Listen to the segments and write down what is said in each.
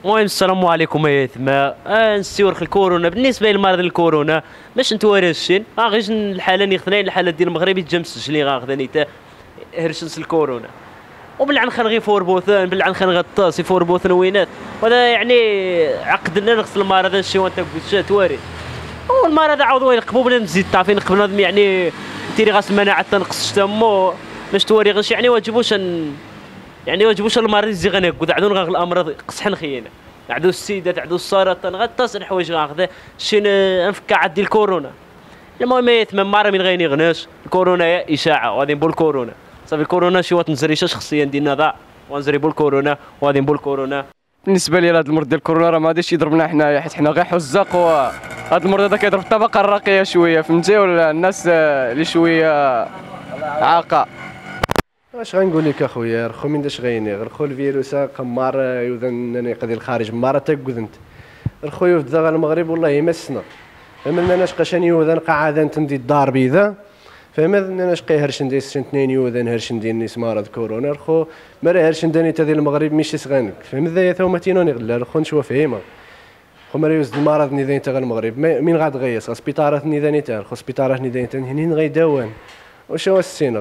المهم السلام عليكم يا ثما نستيورخ الكورونا بالنسبه لمرض الكورونا باش نتوارشين غير الحاله اللي خذنا الحاله ديال المغرب يتجا مسجلين غاخذني تا هرشنس الكورونا وبالعن خان غير فور بوثان بالعن خان غطاس فور بوثان وينات وهذا يعني عقدنا نغسل المرض شي وانت قلت تواري والمرض عاود وين قبوبنا نزيد طافين قبل يعني تيري غاس المناعه تنقص تمو باش توري غش يعني واجبوش يعني واجبوش المريض يزي غناكد عندو غا الامراض قصحن خينا عندو السيدات عندو السرطان غطاس الحوايج غاخذ شي نفك عدي الكورونا المهم يتمم مره من غير غناش الكورونا يا اشاعه وغادي نقول كورونا صافي الكورونا شي وقت نزريش شخصيا ديالنا ضاع ونزري الكورونا وغادي نقول كورونا. بالنسبه لي هذا المرض ديال الكورونا راه ما غاديش يضربنا حنايا حيت حنا غير حزاق وهذا المرض هذا كيضرب الطبقه الراقيه شويه فهمتي ولا الناس اللي شويه عاقه. اش غنقول لك اخويا رخو من داش غيني رخو الفيروس قمار يوذن يقدر الخارج مره تكذنت رخو يوذ المغرب والله يمسنا فهمنا ناش قشان يوذن قاعده تندي الدار بيذا فهمنا ناش قي هرشن دي سنت اثنين يوذن هرشن دي نيس مرض كورونا رخو مرا هرشن داني تدي المغرب ماشي صغانك فهم ذا ثومتينوني غلا رخو نشوف فهمه خو مرا يوز المرض ني تا المغرب مين غاد غيس سبيطارات ني ذاني تا خو سبيطارات ني ذاني هنين غيداوان واش هو السين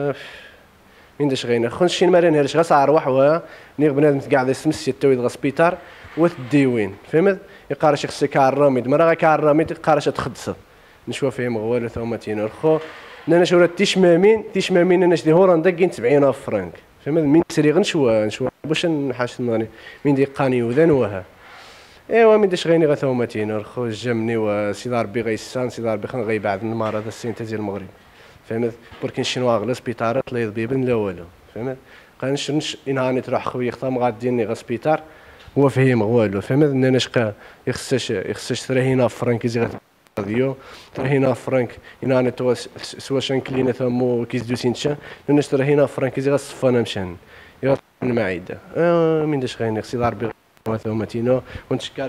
من داش غينا خنشي المرين هرش غا صار وحوا نيغ بنادم قاعد يسمس يتويد غا سبيطار وتديوين فهمت يقارش خصك كاراميد مرا غا كاراميد قارش تخدص نشوف فيهم غوالو ثومتين الخو انا شورا تيشمامين انا شدي هولندا كاين 70,000 فرنك فهمت من سري غنشوا باش نحاش ناني من دي قاني وذن وها ايوا من داش غيني غا ثومتين الخو جمني وسي ربي غيسان سي ربي خن غيبعد المرض السين ديال المغرب فهمت بركين شنوا غلا سبيطارات لا يضبيبن لا والو فهمت قانش انهاني تروح خويا خطام غاديني غا سبيطار هو فهم والو فهمت انا شقا يخصش 30 فرنك يزي غاديو 30 فرنك انهاني تو سوا شان كلينا ثمو كيس دو سينشا انا 30 فرنك يزي غصفانا مشان يا المعده من داش غيني خصي ربي ثومتينو ونتشكر